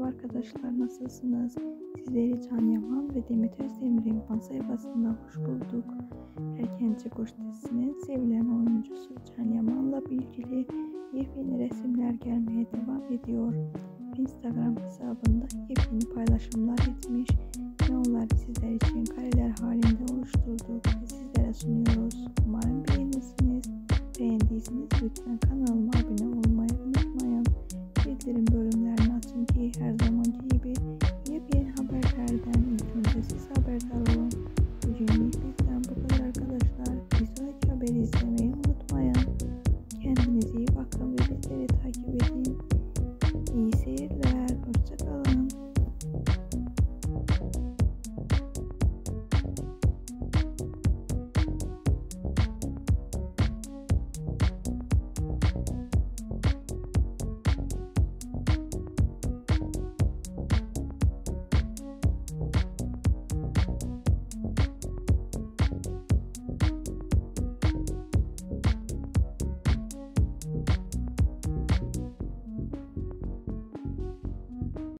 arkadaşlar, nasılsınız? Sizleri Can Yaman ve Demet Özdemir'in fan sayfasında hoş bulduk. Erkenci Kuş dizisinin sevilen oyuncusu Can Yaman'la ilgili yepyeni resimler gelmeye devam ediyor. Instagram hesabında yepyeni paylaşımlar etmiş ve onları sizler için kareler halinde oluşturduk ve sizlere sunuyoruz. Umarım beğenirsiniz. Beğendiyseniz lütfen